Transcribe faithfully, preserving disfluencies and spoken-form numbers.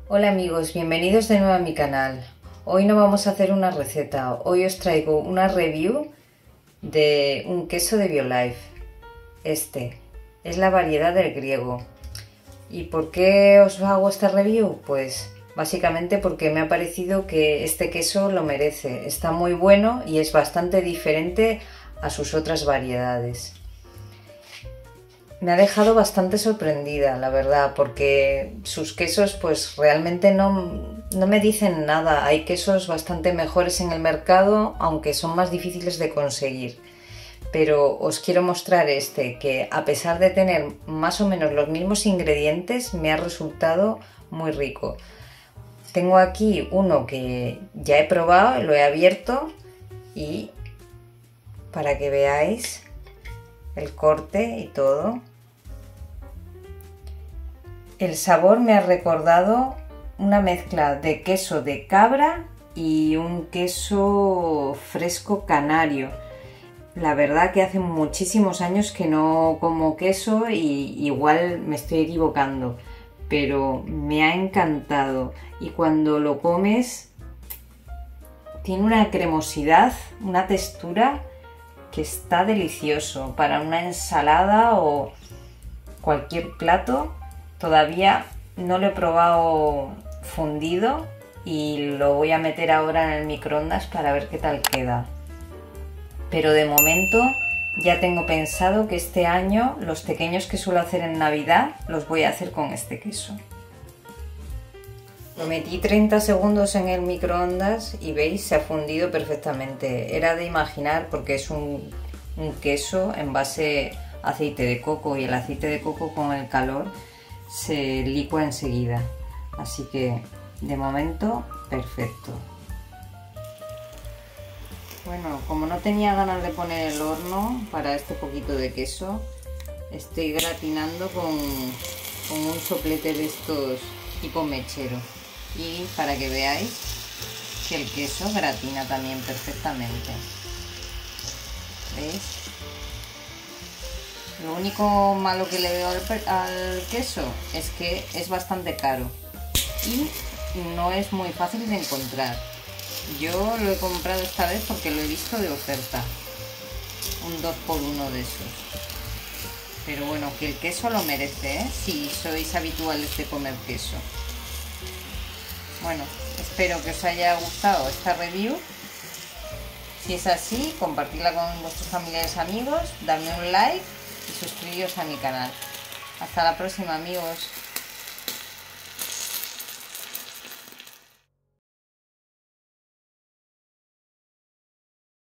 Hola amigos, bienvenidos de nuevo a mi canal. Hoy no vamos a hacer una receta, hoy os traigo una review de un queso de Biolife. Este es la variedad del griego. ¿Y por qué os hago esta review? Pues básicamente porque me ha parecido que este queso lo merece. Está muy bueno y es bastante diferente a sus otras variedades. Me ha dejado bastante sorprendida, la verdad, porque sus quesos pues realmente no, no me dicen nada. Hay quesos bastante mejores en el mercado, aunque son más difíciles de conseguir. Pero os quiero mostrar este, que a pesar de tener más o menos los mismos ingredientes, me ha resultado muy rico. Tengo aquí uno que ya he probado, lo he abierto y para que veáis el corte y todo. El sabor me ha recordado una mezcla de queso de cabra y un queso fresco canario. La verdad que hace muchísimos años que no como queso y igual me estoy equivocando, pero me ha encantado. Y cuando lo comes tiene una cremosidad, una textura que está delicioso para una ensalada o cualquier plato. Todavía no lo he probado fundido y lo voy a meter ahora en el microondas para ver qué tal queda. Pero de momento ya tengo pensado que este año los pequeños que suelo hacer en Navidad los voy a hacer con este queso. Lo metí treinta segundos en el microondas y veis, se ha fundido perfectamente. Era de imaginar porque es un, un queso en base a aceite de coco y el aceite de coco con el calor se licúa enseguida. Así que de momento perfecto. Bueno, como no tenía ganas de poner el horno para este poquito de queso, estoy gratinando con, con un soplete de estos tipo mechero. Y para que veáis que el queso gratina también perfectamente. ¿Veis? Lo único malo que le veo al, al queso es que es bastante caro y no es muy fácil de encontrar. Yo lo he comprado esta vez porque lo he visto de oferta, un dos por uno de esos. Pero bueno, que el queso lo merece, ¿eh? Si sois habituales de comer queso. Bueno, espero que os haya gustado esta review. Si es así, compartidla con vuestros familiares y amigos, dadme un like y suscribiros a mi canal. Hasta la próxima, amigos.